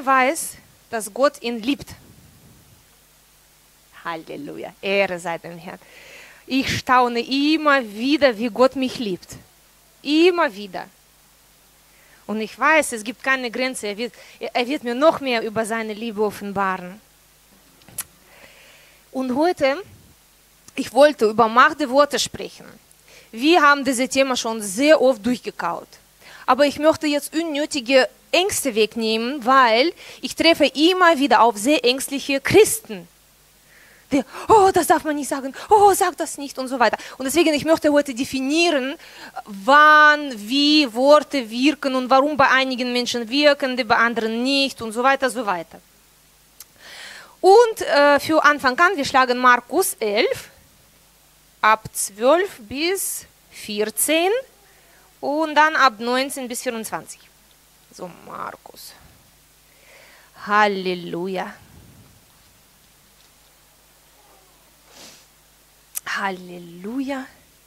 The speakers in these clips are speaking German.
er weiß, dass Gott ihn liebt. Halleluja, Ehre sei dem Herrn. Ich staune immer wieder, wie Gott mich liebt. Immer wieder. Und ich weiß, es gibt keine Grenze. Er wird mir noch mehr über seine Liebe offenbaren. Und heute, ich wollte über Macht der Worte sprechen. Wir haben dieses Thema schon sehr oft durchgekaut. Aber ich möchte jetzt unnötige Ängste wegnehmen, weil ich treffe immer wieder auf sehr ängstliche Christen. Die, oh, das darf man nicht sagen, oh, sag das nicht und so weiter. Und deswegen, ich möchte heute definieren, wann, wie Worte wirken und warum bei einigen Menschen wirken, die bei anderen nicht und so weiter, so weiter. Und für Anfang an, wir schlagen Markus 11, ab 12 bis 14 und dann ab 19 bis 24. So, Markus. Halleluja. Halleluja.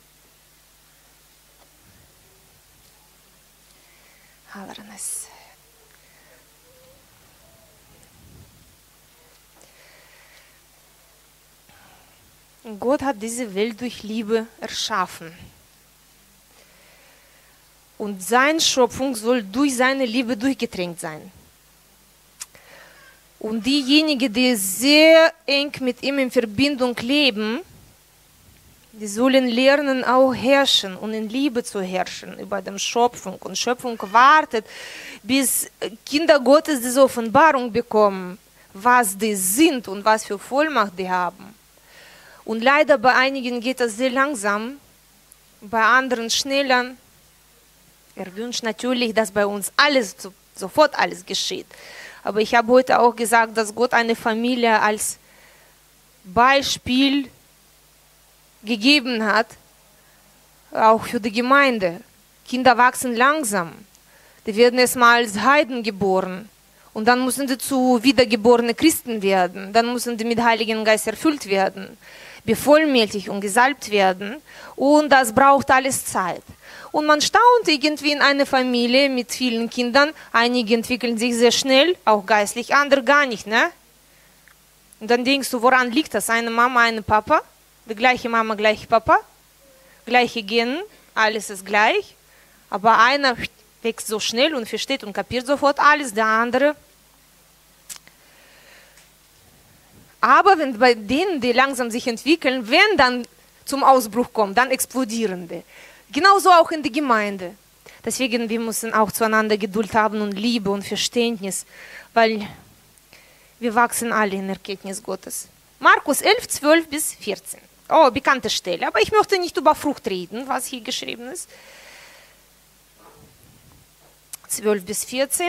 Halleluja. Gott hat diese Welt durch Liebe erschaffen. Und seine Schöpfung soll durch seine Liebe durchgetränkt sein. Und diejenigen, die sehr eng mit ihm in Verbindung leben, die sollen lernen, auch herrschen und in Liebe zu herrschen über die Schöpfung. Und Schöpfung wartet, bis Kinder Gottes diese Offenbarung bekommen, was die sind und was für Vollmacht die haben. Und leider bei einigen geht das sehr langsam, bei anderen schneller. Er wünscht natürlich, dass bei uns alles, sofort alles geschieht. Aber ich habe heute auch gesagt, dass Gott eine Familie als Beispiel gegeben hat, auch für die Gemeinde. Kinder wachsen langsam. Die werden erstmal als Heiden geboren. Und dann müssen sie zu wiedergeborene Christen werden. Dann müssen die mit Heiligen Geist erfüllt werden, bevollmächtigt und gesalbt werden. Und das braucht alles Zeit. Und man staunt irgendwie in einer Familie mit vielen Kindern. Einige entwickeln sich sehr schnell, auch geistlich, andere gar nicht, ne? Und dann denkst du, woran liegt das? Eine Mama, eine Papa, die gleiche Mama, gleiche Papa, gleiche Gene, alles ist gleich. Aber einer wächst so schnell und versteht und kapiert sofort alles, der andere. Aber wenn bei denen, die langsam sich entwickeln, wenn dann zum Ausbruch kommt, dann explodieren die. Genauso auch in der Gemeinde. Deswegen, wir müssen auch zueinander Geduld haben und Liebe und Verständnis, weil wir wachsen alle in der Erkenntnis Gottes. Markus 11, 12 bis 14. Oh, bekannte Stelle. Aber ich möchte nicht über Frucht reden, was hier geschrieben ist. 12 bis 14.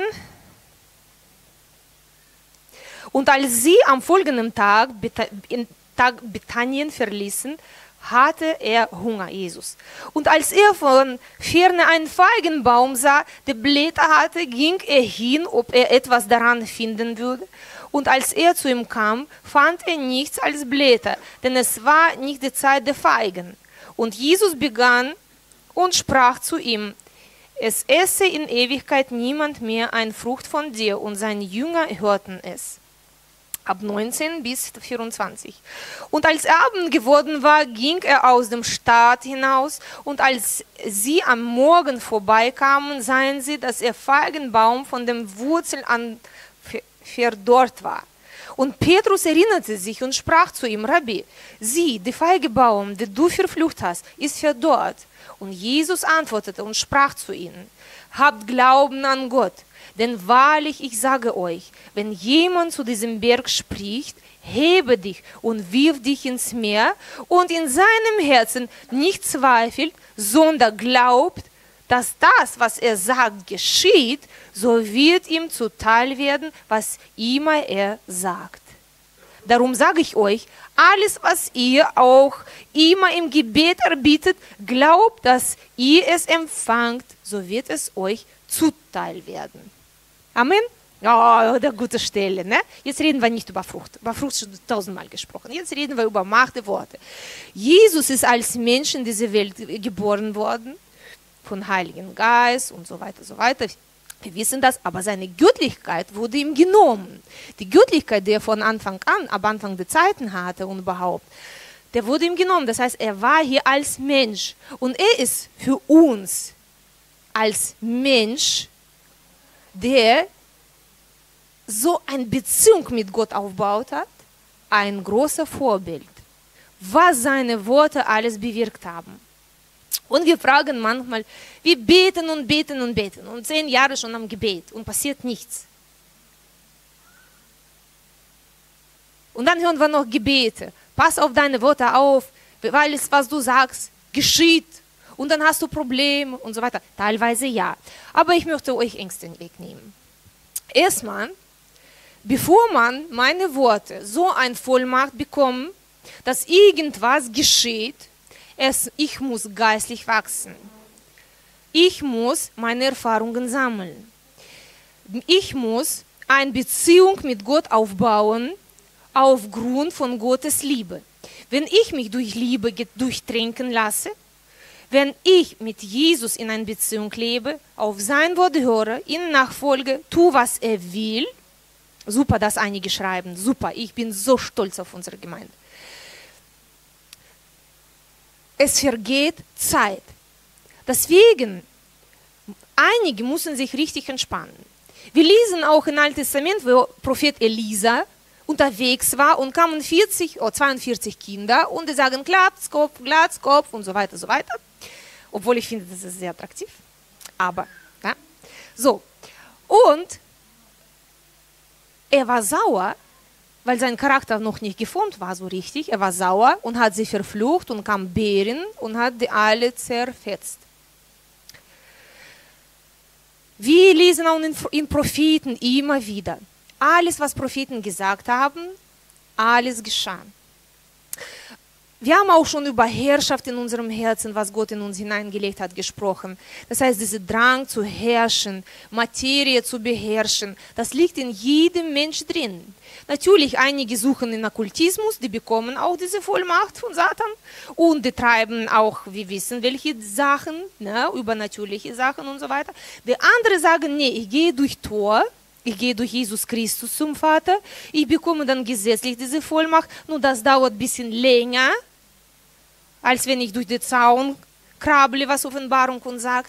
Und als sie am folgenden Tag Bethanien verließen, hatte er Hunger, Jesus. Und als er von ferne einen Feigenbaum sah, der Blätter hatte, ging er hin, ob er etwas daran finden würde. Und als er zu ihm kam, fand er nichts als Blätter, denn es war nicht die Zeit der Feigen. Und Jesus begann und sprach zu ihm: Es esse in Ewigkeit niemand mehr eine Frucht von dir. Und seine Jünger hörten es. Ab 19 bis 24. Und als Abend geworden war, ging er aus dem Stadt hinaus, und als sie am Morgen vorbeikamen, sahen sie, dass der Feigenbaum von den Wurzeln an verdorrt war. Und Petrus erinnerte sich und sprach zu ihm: Rabbi, sieh, der Feigenbaum, den du verflucht hast, ist verdorrt. Und Jesus antwortete und sprach zu ihnen: Habt Glauben an Gott. Denn wahrlich, ich sage euch, wenn jemand zu diesem Berg spricht, hebe dich und wirf dich ins Meer, und in seinem Herzen nicht zweifelt, sondern glaubt, dass das, was er sagt, geschieht, so wird ihm zuteil werden, was immer er sagt. Darum sage ich euch, alles, was ihr auch immer im Gebet erbittet, glaubt, dass ihr es empfangt, so wird es euch zuteil werden. Amen? Ja, eine gute Stelle. Ne? Jetzt reden wir nicht über Frucht. Über Frucht schon 1000-mal gesprochen. Jetzt reden wir über Macht der Worte. Jesus ist als Mensch in diese Welt geboren worden, von Heiligen Geist und so weiter, so weiter. Wir wissen das, aber seine Göttlichkeit wurde ihm genommen. Die Göttlichkeit, die er von Anfang an, ab Anfang der Zeiten hatte und überhaupt, der wurde ihm genommen. Das heißt, er war hier als Mensch. Und er ist für uns als Mensch, der so eine Beziehung mit Gott aufgebaut hat, ein großer Vorbild, was seine Worte alles bewirkt haben. Und wir fragen manchmal, wir beten und beten und beten und 10 Jahre schon am Gebet und passiert nichts. Und dann hören wir noch Gebete. Pass auf deine Worte auf, weil es, was du sagst, geschieht. Und dann hast du Probleme und so weiter. Teilweise ja. Aber ich möchte euch Ängste wegnehmen. Erstmal, bevor man meine Worte so eine Vollmacht bekommt, dass irgendwas geschieht, ich muss geistlich wachsen. Ich muss meine Erfahrungen sammeln. Ich muss eine Beziehung mit Gott aufbauen, aufgrund von Gottes Liebe. Wenn ich mich durch Liebe durchtränken lasse, wenn ich mit Jesus in einer Beziehung lebe, auf sein Wort höre, ihm nachfolge, tue, was er will, super, dass einige schreiben, super, ich bin so stolz auf unsere Gemeinde. Es vergeht Zeit. Deswegen, einige müssen sich richtig entspannen. Wir lesen auch im Alten Testament, wo Prophet Elisa unterwegs war und kamen 40 oder 42 Kinder und die sagen Glatzkopf und so weiter, so weiter. Obwohl ich finde, das ist sehr attraktiv. Aber, ja. So. Und er war sauer, weil sein Charakter noch nicht geformt war so richtig. Er war sauer und hat sie verflucht und kam Bären und hat die alle zerfetzt. Wir lesen auch in Propheten immer wieder. Alles, was Propheten gesagt haben, alles geschah. Wir haben auch schon über Herrschaft in unserem Herzen, was Gott in uns hineingelegt hat, gesprochen. Das heißt, dieser Drang zu herrschen, Materie zu beherrschen, das liegt in jedem Mensch drin. Natürlich, einige suchen in Okkultismus, die bekommen auch diese Vollmacht von Satan und die treiben auch, wir wissen, welche Sachen, ne, übernatürliche Sachen und so weiter. Die anderen sagen, nee, ich gehe durch Tor, ich gehe durch Jesus Christus zum Vater, ich bekomme dann gesetzlich diese Vollmacht, nur das dauert ein bisschen länger, als wenn ich durch den Zaun krabble, was Offenbarung uns sagt.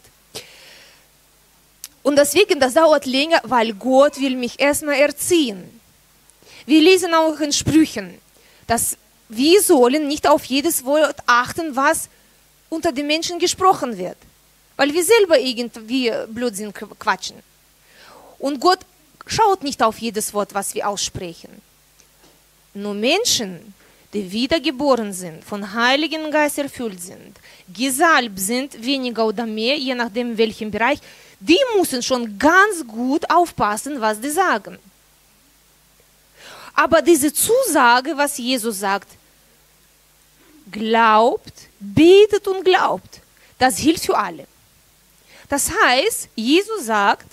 Und deswegen, das dauert länger, weil Gott will mich erstmal erziehen. Wir lesen auch in Sprüchen, dass wir sollen nicht auf jedes Wort achten, was unter den Menschen gesprochen wird, weil wir selber irgendwie Blödsinn quatschen. Und Gott schaut nicht auf jedes Wort, was wir aussprechen. Nur Menschen, die wiedergeboren sind, von Heiligen Geist erfüllt sind, gesalbt sind, weniger oder mehr, je nachdem in welchem Bereich, die müssen schon ganz gut aufpassen, was die sagen. Aber diese Zusage, was Jesus sagt, glaubt, betet und glaubt, das hilft für alle. Das heißt, Jesus sagt,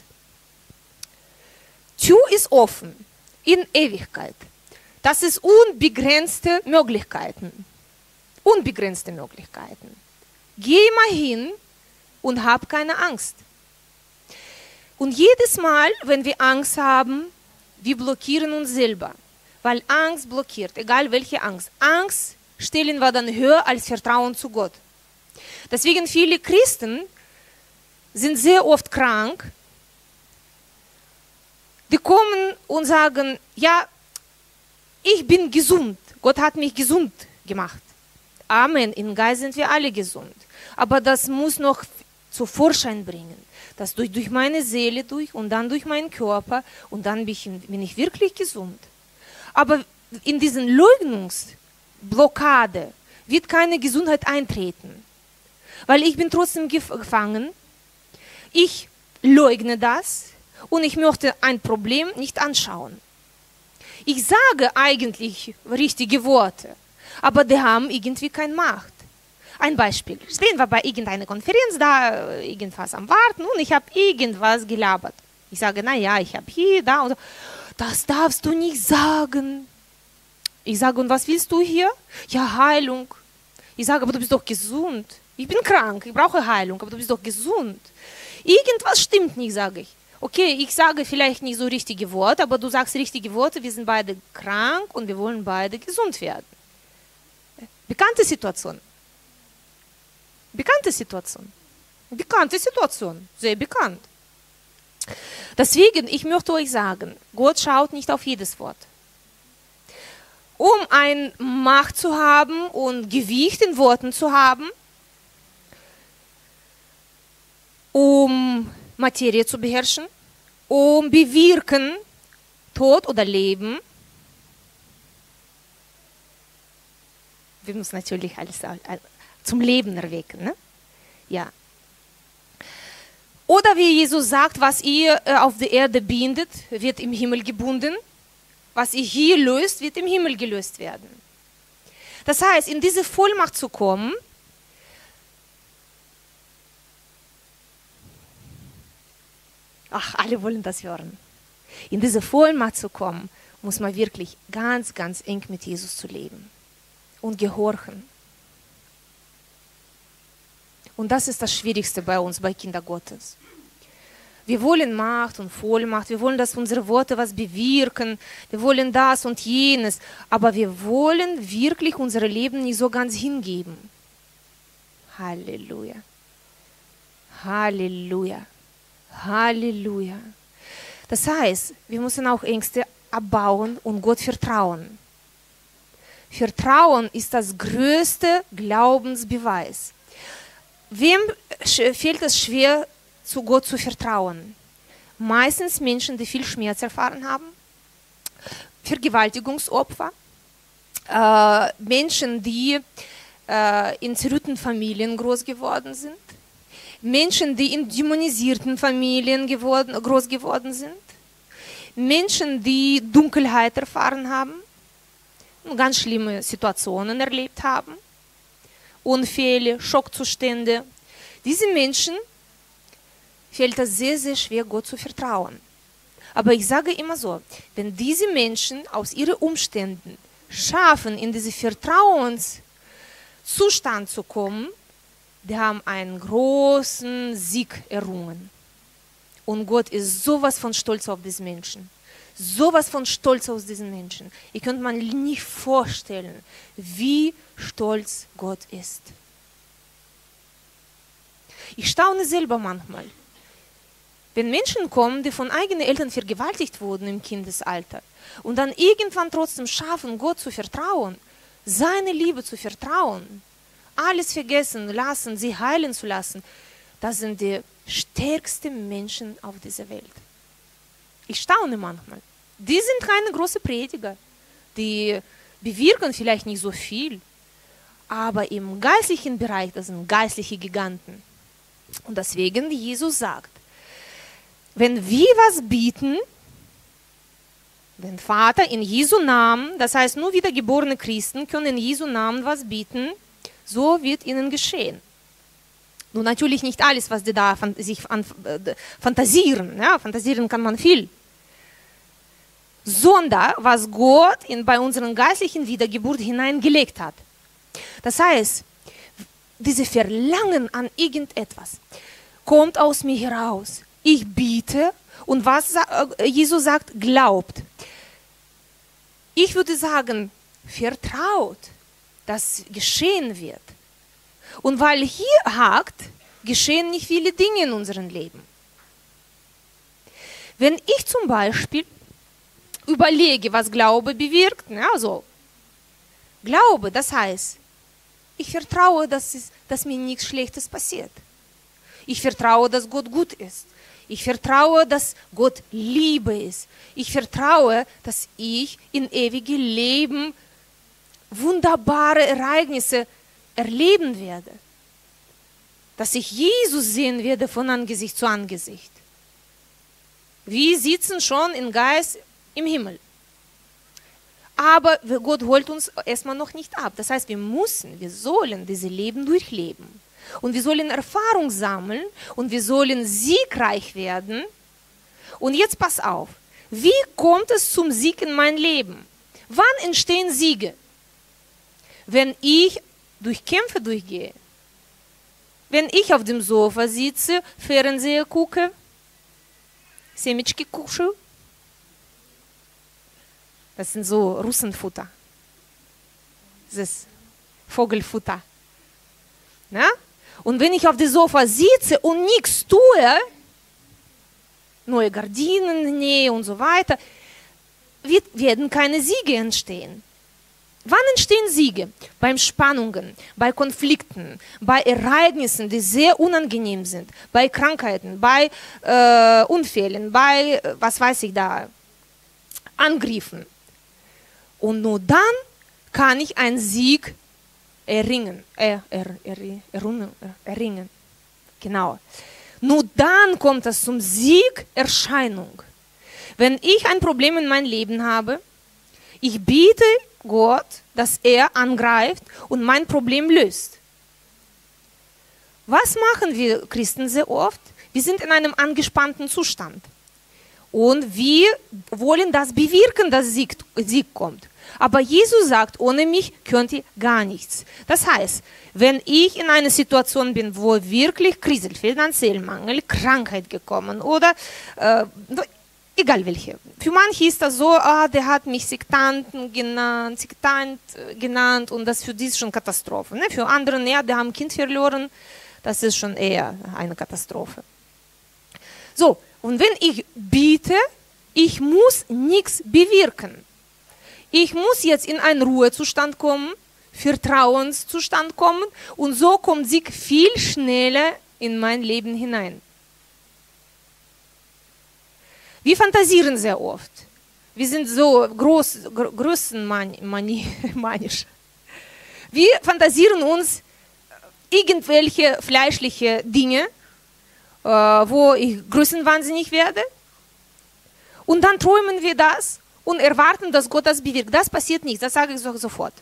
Tür ist offen in Ewigkeit. Das ist unbegrenzte Möglichkeiten. Unbegrenzte Möglichkeiten. Geh mal hin und hab keine Angst. Und jedes Mal, wenn wir Angst haben, wir blockieren uns selber. Weil Angst blockiert, egal welche Angst. Angst stellen wir dann höher als Vertrauen zu Gott. Deswegen viele Christen sind sehr oft krank. Die kommen und sagen, ja, ich bin gesund. Gott hat mich gesund gemacht. Amen. Im Geist sind wir alle gesund. Aber das muss noch zu Vorschein bringen. Das durch meine Seele durch und dann durch meinen Körper und dann bin ich wirklich gesund. Aber in diesen Leugnungsblockade wird keine Gesundheit eintreten. Weil ich bin trotzdem gefangen. Ich leugne das und ich möchte ein Problem nicht anschauen. Ich sage eigentlich richtige Worte, aber die haben irgendwie keine Macht. Ein Beispiel. Stehen wir bei irgendeiner Konferenz da, irgendwas am Warten und ich habe irgendwas gelabert. Ich sage, naja, ich habe hier, da und so. Das darfst du nicht sagen. Ich sage, und was willst du hier? Ja, Heilung. Ich sage, aber du bist doch gesund. Ich bin krank, ich brauche Heilung, aber du bist doch gesund. Irgendwas stimmt nicht, sage ich. Okay, ich sage vielleicht nicht so richtige Worte, aber du sagst richtige Worte, wir sind beide krank und wir wollen beide gesund werden. Bekannte Situation. Bekannte Situation. Bekannte Situation. Sehr bekannt. Deswegen, ich möchte euch sagen, Gott schaut nicht auf jedes Wort. Um eine Macht zu haben und Gewicht in Worten zu haben, um Materie zu beherrschen, um bewirken, Tod oder Leben. Wir müssen natürlich alles zum Leben erwecken. Ne? Ja. Oder wie Jesus sagt, was ihr auf der Erde bindet, wird im Himmel gebunden. Was ihr hier löst, wird im Himmel gelöst werden. Das heißt, in diese Vollmacht zu kommen, alle wollen das hören. In diese Vollmacht zu kommen, muss man wirklich ganz, ganz eng mit Jesus zu leben und gehorchen. Und das ist das Schwierigste bei uns, bei Kindern Gottes. Wir wollen Macht und Vollmacht, wir wollen, dass unsere Worte was bewirken, wir wollen das und jenes, aber wir wollen wirklich unser Leben nicht so ganz hingeben. Halleluja. Halleluja. Halleluja. Das heißt, wir müssen auch Ängste abbauen und Gott vertrauen. Vertrauen ist das größte Glaubensbeweis. Wem fällt es schwer, zu Gott zu vertrauen? Meistens Menschen, die viel Schmerz erfahren haben, Vergewaltigungsopfer, Menschen, die in zerrütteten Familien groß geworden sind, Menschen, die in dämonisierten Familien groß geworden sind, Menschen, die Dunkelheit erfahren haben, ganz schlimme Situationen erlebt haben, Unfälle, Schockzustände. Diese Menschen fällt es sehr, sehr schwer, Gott zu vertrauen. Aber ich sage immer so, wenn diese Menschen aus ihren Umständen schaffen, in diesen Vertrauenszustand zu kommen, die haben einen großen Sieg errungen. Und Gott ist sowas von stolz auf diese Menschen. Sowas von stolz auf diesen Menschen. Ihr könnt man nicht vorstellen, wie stolz Gott ist. Ich staune selber manchmal. Wenn Menschen kommen, die von eigenen Eltern vergewaltigt wurden im Kindesalter und dann irgendwann trotzdem schaffen, Gott zu vertrauen, seine Liebe zu vertrauen, alles vergessen lassen, sie heilen zu lassen, das sind die stärksten Menschen auf dieser Welt. Ich staune manchmal. Die sind keine großen Prediger. Die bewirken vielleicht nicht so viel. Aber im geistlichen Bereich, das sind geistliche Giganten. Und deswegen, wie Jesus sagt, wenn wir was bieten, wenn Vater in Jesu Namen, das heißt nur wiedergeborene Christen können in Jesu Namen was bieten, so wird ihnen geschehen. Nun natürlich nicht alles, was die da sich fantasieren. Ja, fantasieren kann man viel. Sondern was Gott bei unseren geistlichen Wiedergeburt hineingelegt hat. Das heißt, diese Verlangen an irgendetwas kommt aus mir heraus. Ich biete und was Jesus sagt, glaubt. Ich würde sagen, vertraut, dass geschehen wird. Und weil hier hakt, geschehen nicht viele Dinge in unserem Leben. Wenn ich zum Beispiel überlege, was Glaube bewirkt, also Glaube, das heißt, ich vertraue, dass mir nichts Schlechtes passiert. Ich vertraue, dass Gott gut ist. Ich vertraue, dass Gott Liebe ist. Ich vertraue, dass ich in ewigem Leben wunderbare Ereignisse erleben werde. Dass ich Jesus sehen werde von Angesicht zu Angesicht. Wir sitzen schon im Geist im Himmel. Aber Gott holt uns erstmal noch nicht ab. Das heißt, wir sollen diese Leben durchleben. Und wir sollen Erfahrung sammeln und wir sollen siegreich werden. Und jetzt pass auf, wie kommt es zum Sieg in mein Leben? Wann entstehen Siege? Wenn ich durch Kämpfe durchgehe. Wenn ich auf dem Sofa sitze, Fernseher gucke Семечки кушаю. Das sind so Russenfutter. Das ist Vogelfutter. Ja? Und wenn ich auf dem Sofa sitze und nichts tue, neue Gardinen nähe und so weiter, werden keine Siege entstehen. Wann entstehen Siege? Beim Spannungen, bei Konflikten, bei Ereignissen, die sehr unangenehm sind, bei Krankheiten, bei Unfällen, bei, was weiß ich da, Angriffen. Und nur dann kann ich einen Sieg erringen. Genau. Nur dann kommt es zum Siegerscheinung. Wenn ich ein Problem in meinem Leben habe, ich biete Gott, dass er angreift und mein Problem löst. Was machen wir Christen sehr oft? Wir sind in einem angespannten Zustand. Und wir wollen das bewirken, dass Sieg kommt. Aber Jesus sagt, ohne mich könnt ihr gar nichts. Das heißt, wenn ich in einer Situation bin, wo wirklich kriselt, finanziell Mangel, Krankheit gekommen oder egal welche. Für manche ist das so, der hat mich Sektant genannt und das für die ist schon Katastrophe. Ne? Für andere, ja, die haben ein Kind verloren, das ist schon eher eine Katastrophe. So, und wenn ich biete, ich muss nichts bewirken. Ich muss jetzt in einen Ruhezustand kommen, Vertrauenszustand kommen und so kommt Sieg viel schneller in mein Leben hinein. Wir fantasieren sehr oft. Wir sind so größenmanisch. Wir fantasieren uns irgendwelche fleischliche Dinge, wo ich größenwahnsinnig werde. Und dann träumen wir das und erwarten, dass Gott das bewirkt. Das passiert nicht, das sage ich sofort.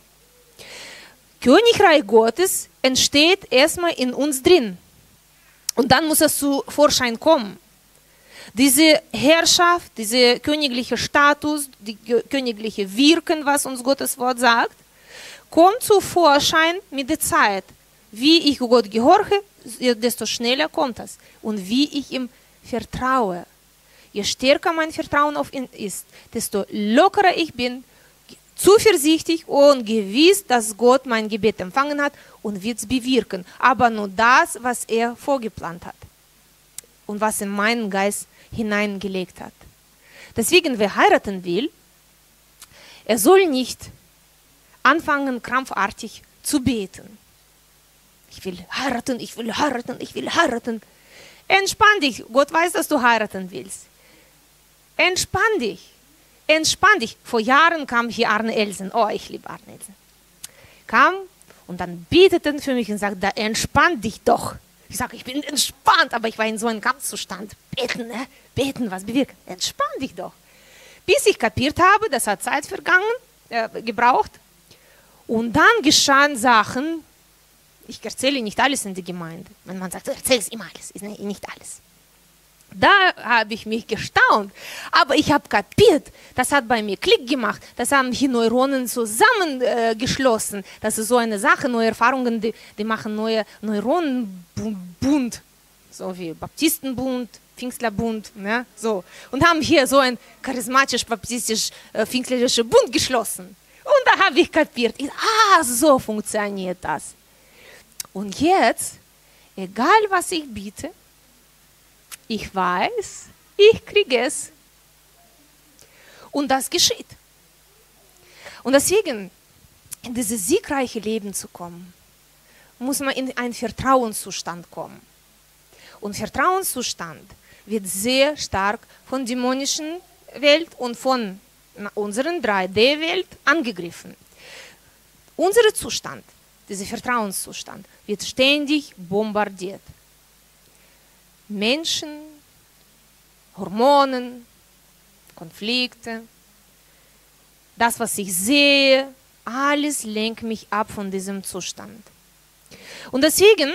Königreich Gottes entsteht erstmal in uns drin. Und dann muss es zu Vorschein kommen. Diese Herrschaft, dieser königliche Status, die königliche Wirken, was uns Gottes Wort sagt, kommt zu Vorschein mit der Zeit. Wie ich Gott gehorche, desto schneller kommt das. Und wie ich ihm vertraue. Je stärker mein Vertrauen auf ihn ist, desto lockerer ich bin, zuversichtlich und gewiss, dass Gott mein Gebet empfangen hat und wird es bewirken. Aber nur das, was er vorgeplant hat und was in meinen Geist hineingelegt hat. Deswegen, wer heiraten will, er soll nicht anfangen, krampfartig zu beten. Ich will heiraten, ich will heiraten, ich will heiraten. Entspann dich. Gott weiß, dass du heiraten willst. Entspann dich. Entspann dich. Vor Jahren kam hier Arne Elsen. Oh, ich liebe Arne Elsen. Kam und dann betete für mich und sagte, da entspann dich doch. Ich sage, ich bin entspannt, aber ich war in so einem Kampfzustand. Beten, ne? Beten, was bewirkt. Entspann dich doch. Bis ich kapiert habe, das hat Zeit gebraucht. Und dann geschahen Sachen. Ich erzähle nicht alles in der Gemeinde. Wenn man sagt, erzähl es immer alles, ist nicht alles. Da habe ich mich gestaunt, aber ich habe kapiert, das hat bei mir Klick gemacht, das haben die Neuronen zusammengeschlossen, das ist so eine Sache, neue Erfahrungen, die machen neue Neuronenbund, so wie Baptistenbund, Pfingstlerbund, ne? So. Und haben hier so ein charismatisch-baptistisch-pfingstlerischer Bund geschlossen. Und da habe ich kapiert, so funktioniert das. Und jetzt, egal was ich biete, ich weiß, ich kriege es. Und das geschieht. Und deswegen, in dieses siegreiche Leben zu kommen, muss man in einen Vertrauenszustand kommen. Und Vertrauenszustand wird sehr stark von der dämonischen Welt und von unserer 3D-Welt angegriffen. Unser Zustand, dieser Vertrauenszustand, wird ständig bombardiert. Menschen, Hormonen, Konflikte, das, was ich sehe, alles lenkt mich ab von diesem Zustand. Und deswegen,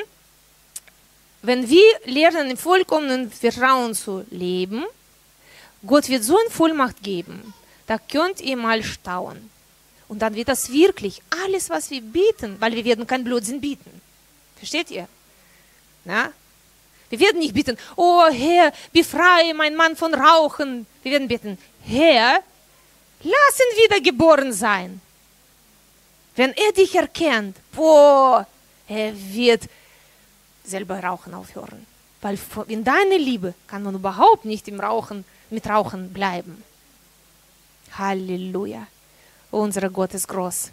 wenn wir lernen, im vollkommenen Vertrauen zu leben, Gott wird so eine Vollmacht geben, da könnt ihr mal staunen. Und dann wird das wirklich alles, was wir bieten, weil wir werden kein Blödsinn bieten. Versteht ihr? Na? Wir werden nicht bitten, oh Herr, befreie meinen Mann von Rauchen. Wir werden bitten, Herr, lass ihn wiedergeboren sein. Wenn er dich erkennt, boah, er wird selber Rauchen aufhören. Weil in deiner Liebe kann man überhaupt nicht mit Rauchen bleiben. Halleluja. Unser Gott ist groß.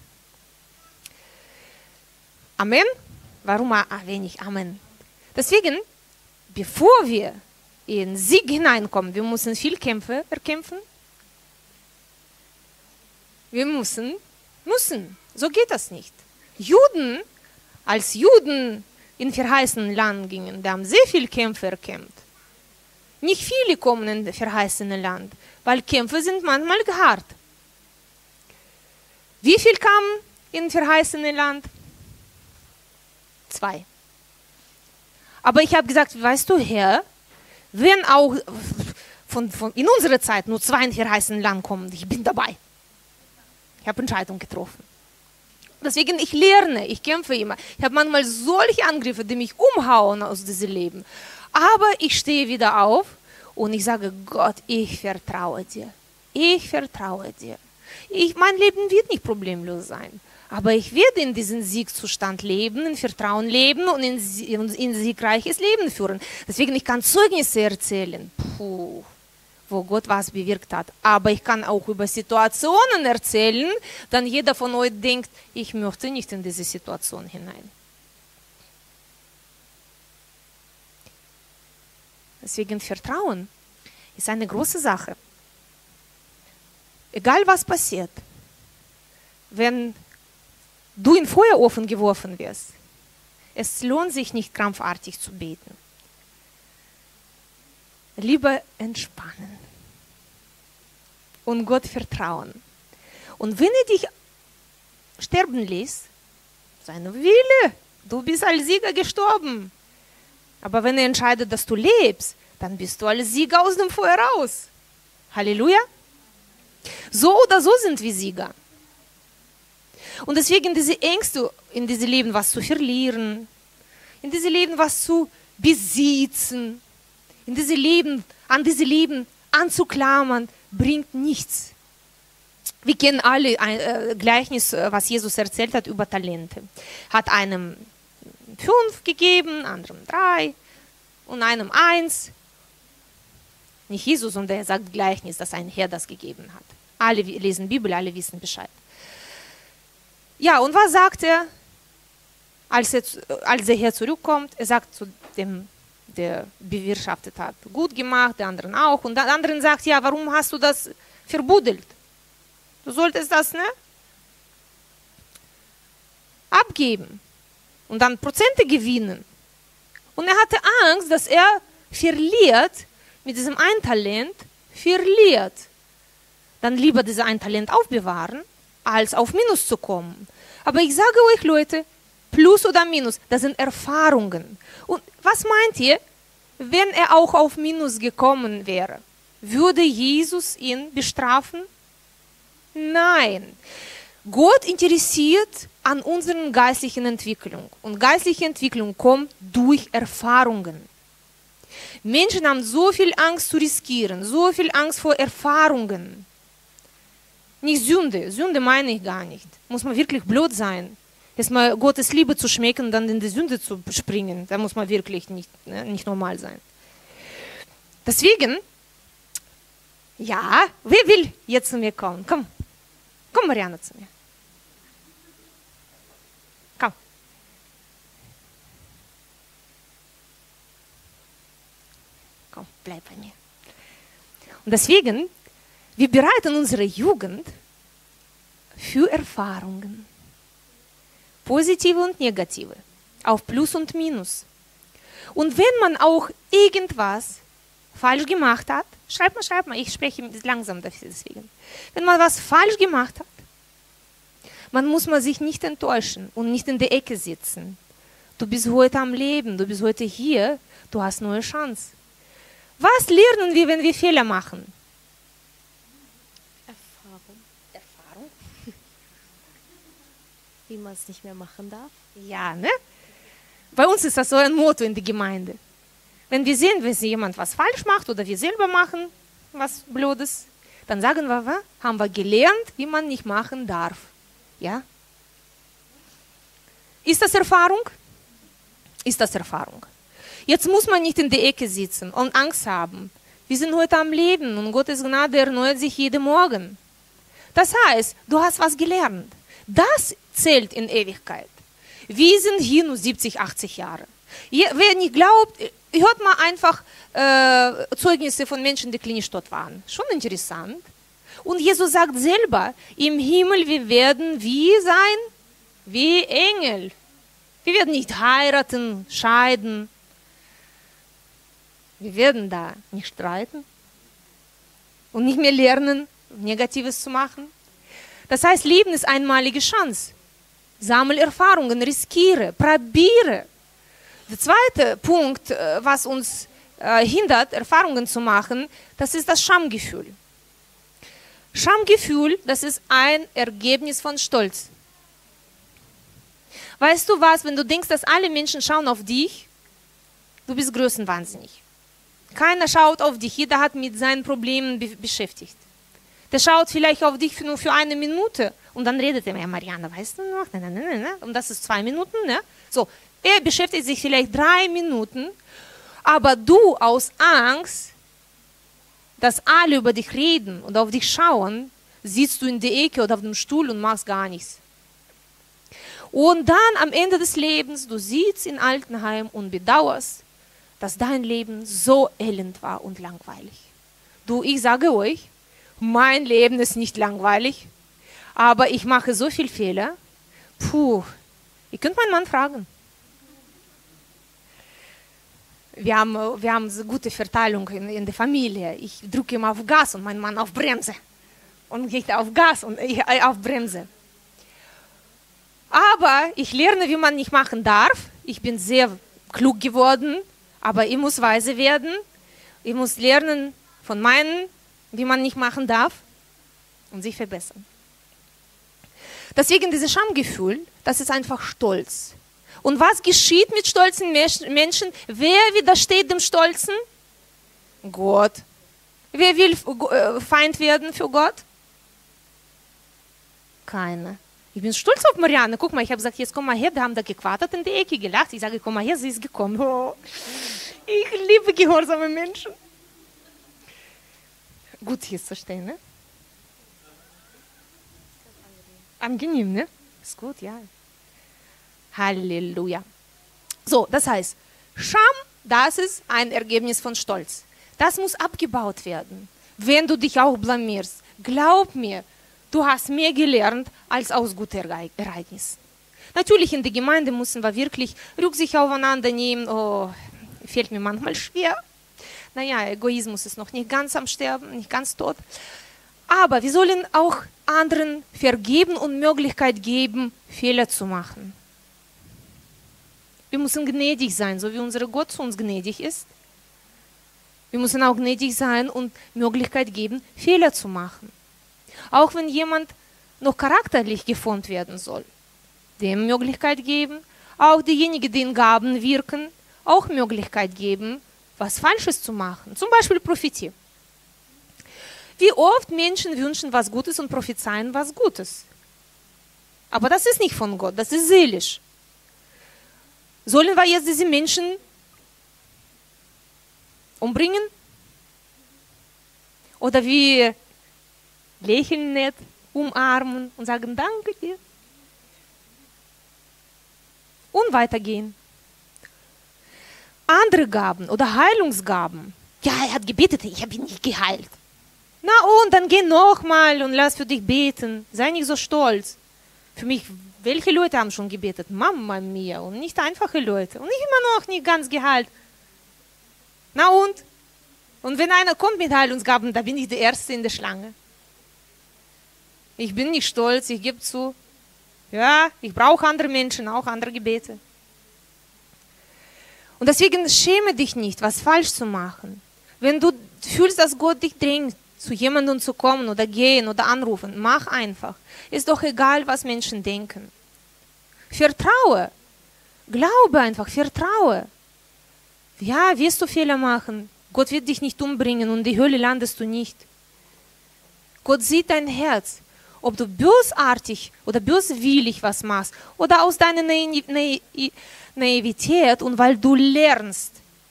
Amen. Warum erwähne ich Amen? Deswegen, bevor wir in Sieg hineinkommen, wir müssen viel Kämpfe erkämpfen. Wir müssen. So geht das nicht. Als Juden in verheißenen Land gingen, die haben sehr viel Kämpfe erkämpft. Nicht viele kommen in das verheißene Land, weil Kämpfe sind manchmal hart. Wie viel kamen in das verheißene Land? 2. Aber ich habe gesagt, weißt du, Herr, wenn auch in unserer Zeit nur 2 in das verheißene Land kommen, ich bin dabei. Ich habe Entscheidung getroffen. Deswegen, ich lerne, ich kämpfe immer. Ich habe manchmal solche Angriffe, die mich umhauen aus diesem Leben. Aber ich stehe wieder auf und ich sage, Gott, ich vertraue dir. Ich vertraue dir. Mein Leben wird nicht problemlos sein. Aber ich werde in diesem Siegzustand leben, in Vertrauen leben und in siegreiches Leben führen. Deswegen, ich kann Zeugnisse erzählen. Wo Gott was bewirkt hat. Aber ich kann auch über Situationen erzählen, dann jeder von euch denkt, ich möchte nicht in diese Situation hinein. Deswegen Vertrauen ist eine große Sache. Egal was passiert, wenn du in den Feuerofen geworfen wirst, es lohnt sich nicht krampfartig zu beten. Lieber entspannen und Gott vertrauen. Und wenn er dich sterben lässt, sein Wille, du bist als Sieger gestorben. Aber wenn er entscheidet, dass du lebst, dann bist du als Sieger aus dem Feuer raus. Halleluja. So oder so sind wir Sieger. Und deswegen diese Ängste in diesem Leben, was zu verlieren, in diesem Leben, was zu besitzen, an diese Leben anzuklammern, bringt nichts. Wir kennen alle ein Gleichnis, was Jesus erzählt hat über Talente. Hat einem 5 gegeben, anderem 3 und einem 1. Nicht Jesus, sondern er sagt Gleichnis, dass ein Herr das gegeben hat. Alle lesen Bibel, alle wissen Bescheid. Ja, und was sagt er, als der Herr zurückkommt? Er sagt zu dem, der bewirtschaftet hat, gut gemacht, der anderen auch. Und der andere sagt, ja, warum hast du das verbuddelt? Du solltest das abgeben und dann Prozente gewinnen. Und er hatte Angst, dass er verliert, mit diesem ein Talent verliert. Dann lieber dieses ein Talent aufbewahren, als auf Minus zu kommen. Aber ich sage euch, Leute, Plus oder Minus, das sind Erfahrungen. Und was meint ihr, wenn er auch auf Minus gekommen wäre? Würde Jesus ihn bestrafen? Nein. Gott interessiert an unserer geistlichen Entwicklung. Und geistliche Entwicklung kommt durch Erfahrungen. Menschen haben so viel Angst zu riskieren, so viel Angst vor Erfahrungen. Nicht Sünde, Sünde meine ich gar nicht. Muss man wirklich blöd sein. Erstmal Gottes Liebe zu schmecken, dann in die Sünde zu springen. Da muss man wirklich nicht normal sein. Deswegen, ja, wer will jetzt zu mir kommen? Komm, Marianne, zu mir. Komm. Komm, bleib bei mir. Und deswegen, wir bereiten unsere Jugend für Erfahrungen. Positive und negative. Auf Plus und Minus. Und wenn man auch irgendwas falsch gemacht hat, schreib mal, ich spreche langsam deswegen. Wenn man was falsch gemacht hat, muss man sich nicht enttäuschen und nicht in der Ecke sitzen. Du bist heute am Leben, du bist heute hier, du hast eine neue Chance. Was lernen wir, wenn wir Fehler machen? Erfahrung? Wie man es nicht mehr machen darf. Ja, ne? Bei uns ist das so ein Motto in der Gemeinde. Wenn wir sehen, wenn jemand was falsch macht oder wir selber machen was Blödes, dann sagen wir, haben wir gelernt, wie man nicht machen darf. Ja? Ist das Erfahrung? Ist das Erfahrung. Jetzt muss man nicht in der Ecke sitzen und Angst haben. Wir sind heute am Leben und Gottes Gnade erneuert sich jeden Morgen. Das heißt, du hast was gelernt. Das zählt in Ewigkeit. Wir sind hier nur 70, 80 Jahre. Wer nicht glaubt, hört mal einfach Zeugnisse von Menschen, die klinisch tot waren. Schon interessant. Und Jesus sagt selber, im Himmel wir werden wie sein? Wie Engel. Wir werden nicht heiraten, scheiden. Wir werden da nicht streiten und nicht mehr lernen, Negatives zu machen. Das heißt, Leben ist einmalige Chance. Sammle Erfahrungen, riskiere, probiere. Der zweite Punkt, was uns hindert, Erfahrungen zu machen, das ist das Schamgefühl. Schamgefühl, das ist ein Ergebnis von Stolz. Weißt du was, wenn du denkst, dass alle Menschen schauen auf dich, du bist größenwahnsinnig. Keiner schaut auf dich, jeder hat mit seinen Problemen beschäftigt. Der schaut vielleicht auf dich nur für eine Minute und dann redet er, ja Marianne, weißt du noch? Und das ist 2 Minuten. Ne? So, er beschäftigt sich vielleicht 3 Minuten, aber du aus Angst, dass alle über dich reden und auf dich schauen, sitzt du in der Ecke oder auf dem Stuhl und machst gar nichts. Und dann am Ende des Lebens, du sitzt in Altenheim und bedauerst, dass dein Leben so elend war und langweilig. Du, ich sage euch, mein Leben ist nicht langweilig, aber ich mache so viele Fehler. Puh, ihr könnt meinen Mann fragen. Wir haben so gute Verteilung in der Familie. Ich drücke immer auf Gas und mein Mann auf Bremse. Und ich auf Gas und ich auf Bremse. Aber ich lerne, wie man nicht machen darf. Ich bin sehr klug geworden, aber ich muss weise werden. Ich muss lernen von meinen, wie man nicht machen darf und sich verbessern. Deswegen dieses Schamgefühl, das ist einfach Stolz. Und was geschieht mit stolzen Menschen? Wer widersteht dem Stolzen? Gott. Wer will Feind werden für Gott? Keiner. Ich bin stolz auf Marianne. Guck mal, ich habe gesagt, jetzt komm mal her, die haben da gequattert in der Ecke gelacht. Ich sage, komm mal her, sie ist gekommen. Oh, ich liebe gehorsame Menschen. Gut hier zu stehen, ne? Angenehm, ne? Ist gut, ja. Halleluja. So, das heißt, Scham, das ist ein Ergebnis von Stolz. Das muss abgebaut werden, wenn du dich auch blamierst. Glaub mir, du hast mehr gelernt als aus guten Ereignissen. Natürlich in der Gemeinde müssen wir wirklich Rücksicht aufeinander nehmen. Oh, fällt mir manchmal schwer. Naja, Egoismus ist noch nicht ganz am Sterben, nicht ganz tot. Aber wir sollen auch anderen vergeben und Möglichkeit geben, Fehler zu machen. Wir müssen gnädig sein, so wie unser Gott zu uns gnädig ist. Wir müssen auch gnädig sein und Möglichkeit geben, Fehler zu machen. Auch wenn jemand noch charakterlich geformt werden soll, dem Möglichkeit geben, auch diejenigen, die in Gaben wirken, auch Möglichkeit geben, was Falsches zu machen. Zum Beispiel Prophetie. Wie oft Menschen wünschen was Gutes und prophezeien was Gutes. Aber das ist nicht von Gott, das ist seelisch. Sollen wir jetzt diese Menschen umbringen? Oder wir lächeln nett, umarmen und sagen Danke dir? Und weitergehen. Andere Gaben oder Heilungsgaben. Ja, er hat gebetet, ich habe ihn nicht geheilt. Na und, dann geh nochmal und lass für dich beten. Sei nicht so stolz. Für mich, welche Leute haben schon gebetet? Mama mia. Und nicht einfache Leute. Und ich immer noch nicht ganz geheilt. Na und? Und wenn einer kommt mit Heilungsgaben, da bin ich der Erste in der Schlange. Ich bin nicht stolz, ich gebe zu. Ja, ich brauche andere Menschen, auch andere Gebete. Und deswegen schäme dich nicht, was falsch zu machen. Wenn du fühlst, dass Gott dich drängt, zu jemandem zu kommen oder gehen oder anrufen, mach einfach. Ist doch egal, was Menschen denken. Vertraue. Glaube einfach, vertraue. Ja, wirst du Fehler machen. Gott wird dich nicht umbringen und in die Hölle landest du nicht. Gott sieht dein Herz. Ob du bösartig oder böswillig was machst oder aus deiner Naivität und weil du lernst.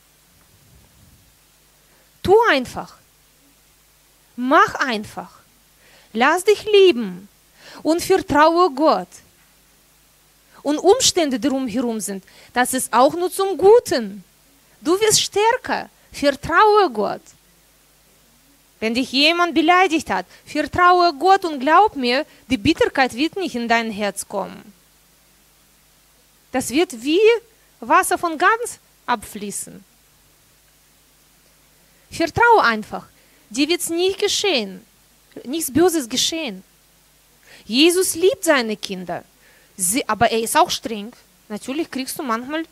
Tu einfach. Mach einfach. Lass dich lieben und vertraue Gott. Und Umstände, die drumherum sind, das ist auch nur zum Guten. Du wirst stärker. Vertraue Gott. Wenn dich jemand beleidigt hat, vertraue Gott und glaub mir, die Bitterkeit wird nicht in dein Herz kommen. Das wird wie Wasser von ganz abfließen. Vertraue einfach. Dir wird es nicht geschehen. Nichts Böses geschehen. Jesus liebt seine Kinder. Aber er ist auch streng. Natürlich kriegst du manchmal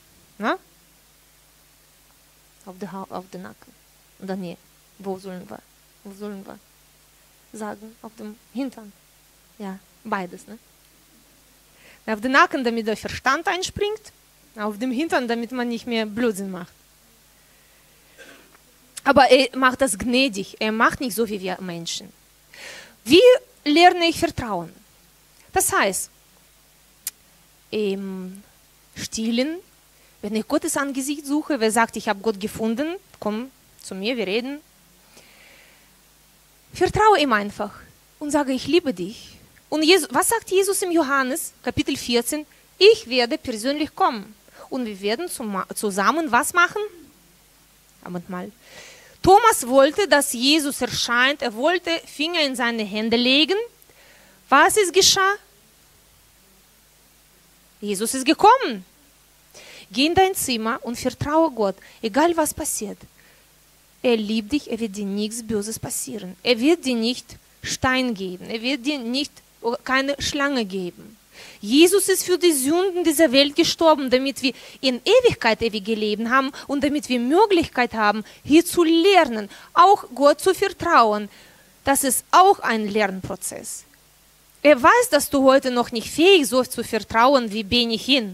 auf den Nacken. Oder nee, wo sollen wir sagen? Auf dem Hintern. Ja, beides. Ne? Auf den Nacken, damit der Verstand einspringt. Auf dem Hintern, damit man nicht mehr Blödsinn macht. Aber er macht das gnädig. Er macht nicht so wie wir Menschen. Wie lerne ich Vertrauen? Das heißt, im Stillen, wenn ich Gottes Angesicht suche, wer sagt, ich habe Gott gefunden, komm zu mir, wir reden. Vertraue ihm einfach und sage, ich liebe dich. Und Jesus, was sagt Jesus im Johannes, Kapitel 14? Ich werde persönlich kommen und wir werden zusammen was machen? Abendmahl. Thomas wollte, dass Jesus erscheint. Er wollte Finger in seine Hände legen. Was ist geschah? Jesus ist gekommen. Geh in dein Zimmer und vertraue Gott, egal was passiert. Er liebt dich, er wird dir nichts Böses passieren. Er wird dir nicht Stein geben, er wird dir nicht keine Schlange geben. Jesus ist für die Sünden dieser Welt gestorben, damit wir in Ewigkeit ewige Leben haben und damit wir Möglichkeit haben, hier zu lernen, auch Gott zu vertrauen. Das ist auch ein Lernprozess. Er weiß, dass du heute noch nicht fähig so zu vertrauen wie Benjamin.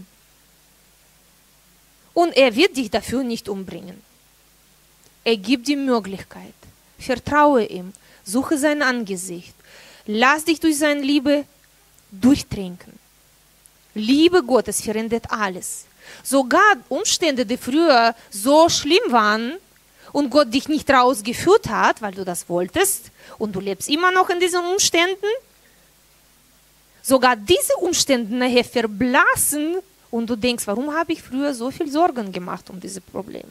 Und er wird dich dafür nicht umbringen. Er gibt die Möglichkeit. Vertraue ihm, suche sein Angesicht. Lass dich durch seine Liebe durchtränken. Liebe Gottes verändert alles. Sogar Umstände, die früher so schlimm waren und Gott dich nicht rausgeführt hat, weil du das wolltest und du lebst immer noch in diesen Umständen, sogar diese Umstände nachher verblassen und du denkst, warum habe ich früher so viel Sorgen gemacht um diese Probleme?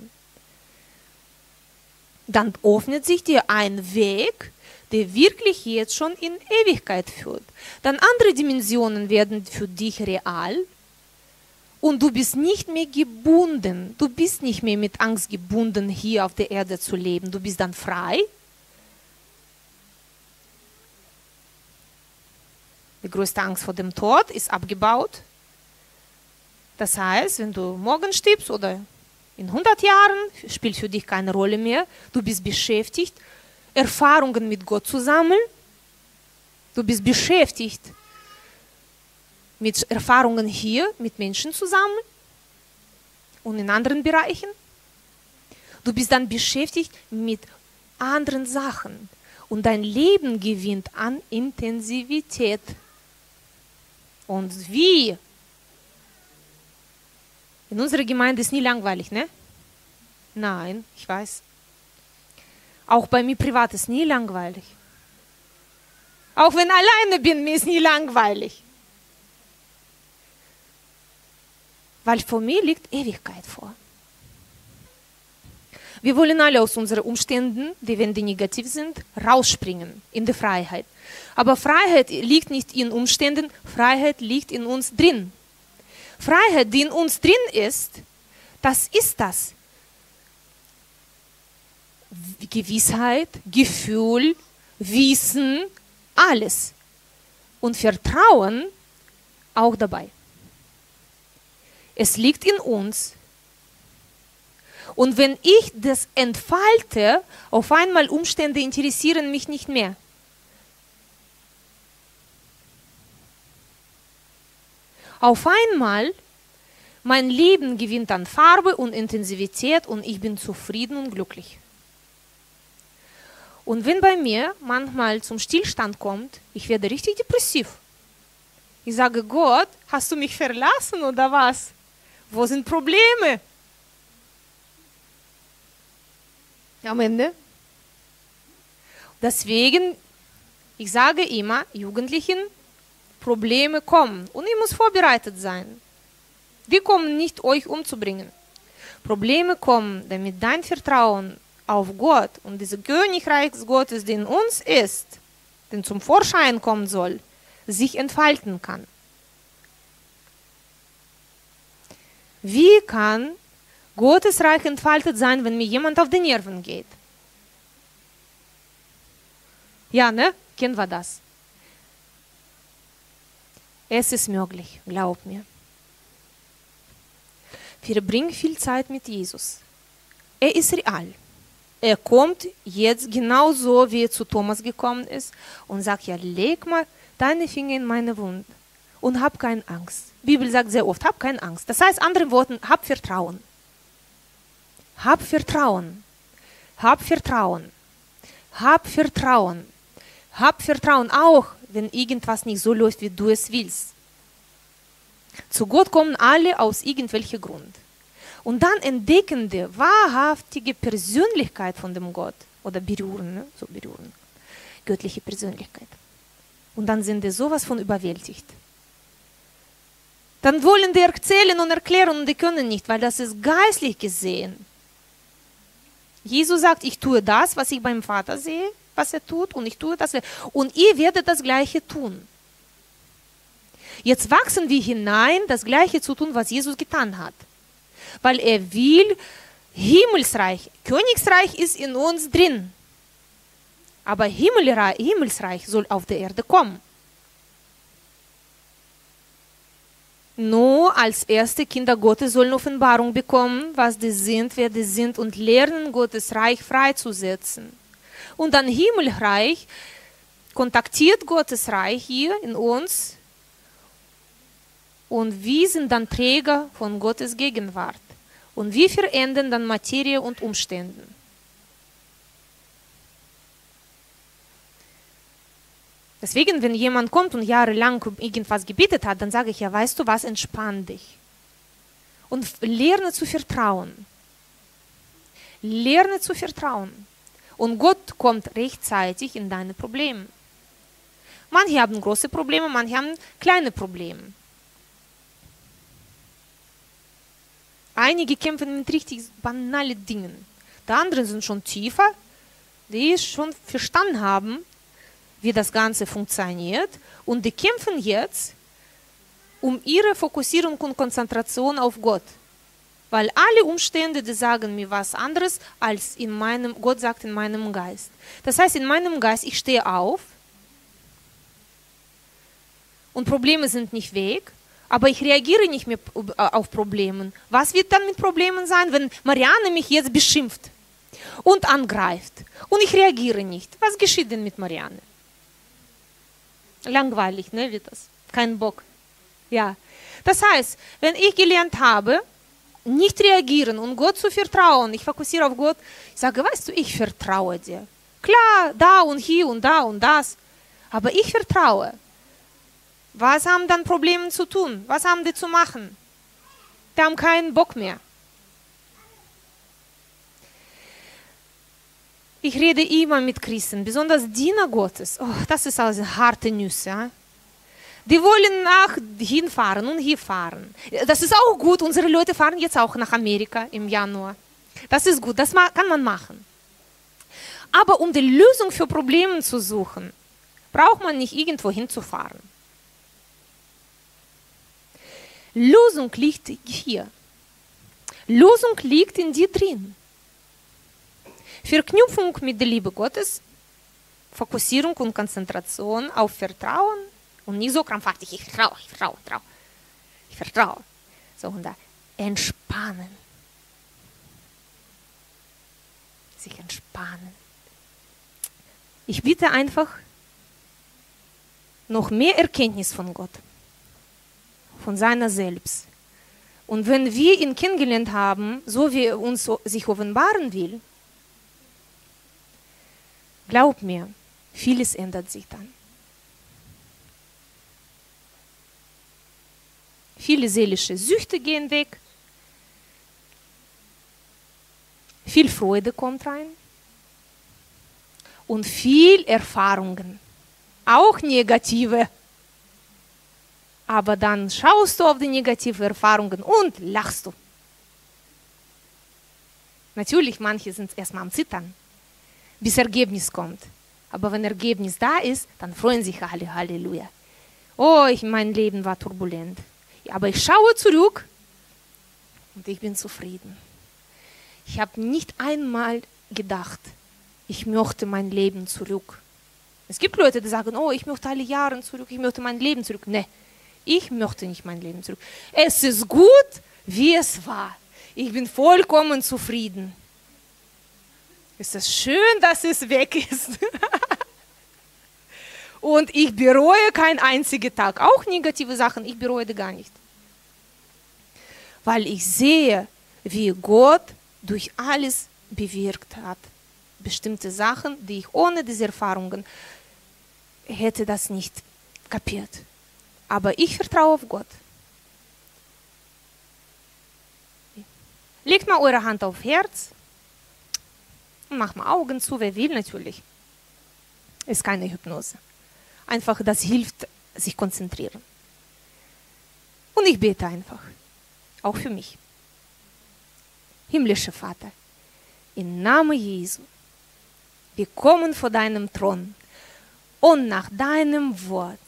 Dann öffnet sich dir ein Weg, der wirklich jetzt schon in Ewigkeit führt. Dann andere Dimensionen werden für dich real und du bist nicht mehr gebunden. Du bist nicht mehr mit Angst gebunden, hier auf der Erde zu leben. Du bist dann frei. Die größte Angst vor dem Tod ist abgebaut. Das heißt, wenn du morgen stirbst oder in 100 Jahren, spielt für dich keine Rolle mehr. Du bist beschäftigt, Erfahrungen mit Gott zu sammeln. Du bist beschäftigt, mit Erfahrungen hier, mit Menschen zu sammeln und in anderen Bereichen. Du bist dann beschäftigt mit anderen Sachen und dein Leben gewinnt an Intensivität. Und wie? In unserer Gemeinde ist nie langweilig, ne? Nein, ich weiß. Auch bei mir privat ist nie langweilig. Auch wenn ich alleine bin, mir ist nie langweilig. Weil vor mir liegt Ewigkeit vor. Wir wollen alle aus unseren Umständen, die, wenn die negativ sind, rausspringen in die Freiheit. Aber Freiheit liegt nicht in Umständen, Freiheit liegt in uns drin. Freiheit, die in uns drin ist, das ist das. Gewissheit, Gefühl, Wissen, alles. Und Vertrauen auch dabei. Es liegt in uns. Und wenn ich das entfalte, auf einmal Umstände interessieren mich nicht mehr. Auf einmal Mein Leben gewinnt an Farbe und Intensivität und ich bin zufrieden und glücklich. Und wenn bei mir manchmal zum Stillstand kommt, ich werde richtig depressiv. Ich sage, Gott, hast du mich verlassen oder was? Wo sind Probleme? Am Ende. Deswegen, ich sage immer, Jugendlichen, Probleme kommen und ihr müsst vorbereitet sein. Die kommen nicht, euch umzubringen. Probleme kommen, damit dein Vertrauen auf Gott und dieses Königreich Gottes, der in uns ist, der zum Vorschein kommen soll, sich entfalten kann. Wie kann Gottes Reich entfaltet sein, wenn mir jemand auf die Nerven geht? Ja, ne? Kennen wir das? Es ist möglich, glaub mir. Verbring viel Zeit mit Jesus. Er ist real. Er kommt jetzt genauso, wie er zu Thomas gekommen ist und sagt, ja, leg mal deine Finger in meine Wunde und hab keine Angst. Die Bibel sagt sehr oft, hab keine Angst. Das heißt, anderen Worten, hab Vertrauen. Hab Vertrauen. Hab Vertrauen. Hab Vertrauen. Hab Vertrauen auch, wenn irgendwas nicht so läuft, wie du es willst. Zu Gott kommen alle aus irgendwelchem Grund. Und dann entdecken die wahrhaftige Persönlichkeit von dem Gott. Oder berühren, ne? So berühren. Göttliche Persönlichkeit. Und dann sind die sowas von überwältigt. Dann wollen die erzählen und erklären und die können nicht, weil das ist geistlich gesehen. Jesus sagt, ich tue das, was ich beim Vater sehe, was er tut, und ich tue das. Und ihr werdet das Gleiche tun. Jetzt wachsen wir hinein, das Gleiche zu tun, was Jesus getan hat. Weil er will Himmelsreich, Königsreich ist in uns drin. Aber Himmelsreich soll auf der Erde kommen. Nur als erste Kinder Gottes sollen Offenbarung bekommen, was die sind, wer die sind und lernen, Gottes Reich freizusetzen. Und dann Himmelreich kontaktiert Gottes Reich hier in uns und wir sind dann Träger von Gottes Gegenwart. Und wir verändern dann Materie und Umstände. Deswegen, wenn jemand kommt und jahrelang irgendwas gebetet hat, dann sage ich, ja, weißt du was, entspann dich. Und lerne zu vertrauen. Lerne zu vertrauen. Und Gott kommt rechtzeitig in deine Probleme. Manche haben große Probleme, manche haben kleine Probleme. Einige kämpfen mit richtig banalen Dingen. Die anderen sind schon tiefer, die schon verstanden haben, wie das Ganze funktioniert. Und die kämpfen jetzt um ihre Fokussierung und Konzentration auf Gott. Weil alle Umstände, die sagen mir was anderes, als in meinem, Gott sagt in meinem Geist. Das heißt, in meinem Geist, ich stehe auf und Probleme sind nicht weg, aber ich reagiere nicht mehr auf Probleme. Was wird dann mit Problemen sein, wenn Marianne mich jetzt beschimpft und angreift und ich reagiere nicht? Was geschieht denn mit Marianne? Langweilig, ne, wird das. Kein Bock. Ja. Das heißt, wenn ich gelernt habe, nicht reagieren und Gott zu vertrauen, ich fokussiere auf Gott, ich sage, weißt du, ich vertraue dir. Klar, da und hier und da und das, aber ich vertraue. Was haben dann Probleme zu tun? Was haben die zu machen? Die haben keinen Bock mehr. Ich rede immer mit Christen, besonders Diener Gottes. Oh, das ist also harte Nüsse. Ja? Die wollen hinfahren und hier fahren. Das ist auch gut. Unsere Leute fahren jetzt auch nach Amerika im Januar. Das ist gut, das kann man machen. Aber um die Lösung für Probleme zu suchen, braucht man nicht irgendwo hinzufahren. Lösung liegt hier. Lösung liegt in dir drin. Verknüpfung mit der Liebe Gottes, Fokussierung und Konzentration auf Vertrauen und nicht so krampfhaft, ich vertraue. So, und da entspannen. Sich entspannen. Ich bitte einfach noch mehr Erkenntnis von Gott, von seiner selbst. Und wenn wir ihn kennengelernt haben, so wie er uns sich offenbaren will, glaub mir, vieles ändert sich dann. Viele seelische Süchte gehen weg. Viel Freude kommt rein. Und viel Erfahrungen. Auch negative. Aber dann schaust du auf die negativen Erfahrungen und lachst du. Natürlich, manche sind erstmal am Zittern, bis Ergebnis kommt. Aber wenn Ergebnis da ist, dann freuen sich alle, Halleluja. Oh, mein Leben war turbulent. Aber ich schaue zurück und ich bin zufrieden. Ich habe nicht einmal gedacht, ich möchte mein Leben zurück. Es gibt Leute, die sagen, oh, ich möchte alle Jahre zurück, ich möchte mein Leben zurück. Nee, ich möchte nicht mein Leben zurück. Es ist gut, wie es war. Ich bin vollkommen zufrieden. Es ist schön, dass es weg ist. Und ich bereue keinen einzigen Tag. Auch negative Sachen, ich bereue die gar nicht. Weil ich sehe, wie Gott durch alles bewirkt hat. Bestimmte Sachen, die ich ohne diese Erfahrungen hätte das nicht kapiert. Aber ich vertraue auf Gott. Legt mal eure Hand auf Herz und macht mal Augen zu, wer will natürlich. Ist keine Hypnose. Einfach, das hilft, sich konzentrieren. Und ich bete einfach, auch für mich. Himmlischer Vater, im Namen Jesu, wir kommen vor deinem Thron und nach deinem Wort.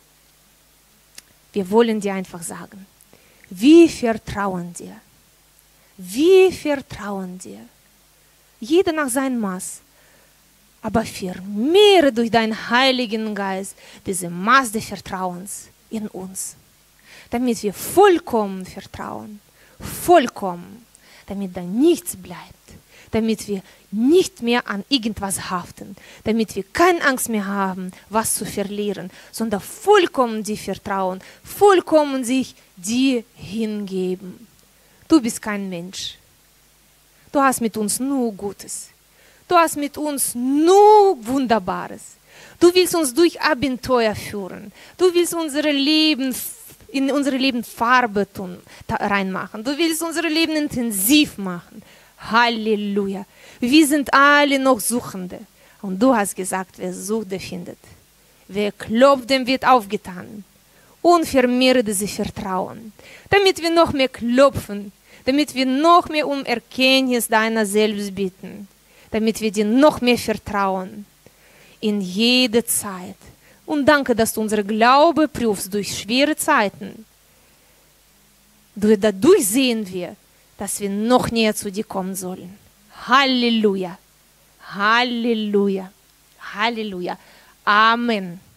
Wir wollen dir einfach sagen, wir vertrauen dir. Wir vertrauen dir. Jeder nach seinem Maß. Aber vermehre durch deinen Heiligen Geist diese Maß des Vertrauens in uns. Damit wir vollkommen vertrauen. Vollkommen. Damit da nichts bleibt. Damit wir nicht mehr an irgendwas haften. Damit wir keine Angst mehr haben, was zu verlieren. Sondern vollkommen dir vertrauen. Vollkommen sich dir hingeben. Du bist kein Mensch. Du hast mit uns nur Gutes. Du hast mit uns nur Wunderbares. Du willst uns durch Abenteuer führen. Du willst in unsere Leben Farbe reinmachen. Du willst unser Leben intensiv machen. Halleluja. Wir sind alle noch Suchende. Und du hast gesagt, wer sucht, der findet. Wer klopft, dem wird aufgetan. Und vermehre dieses Vertrauen. Damit wir noch mehr klopfen. Damit wir noch mehr um Erkenntnis deiner selbst bitten. Damit wir dir noch mehr vertrauen, in jede Zeit. Und danke, dass du unsere Glaube prüfst durch schwere Zeiten. Dadurch sehen wir, dass wir noch näher zu dir kommen sollen. Halleluja, Halleluja, Halleluja. Amen.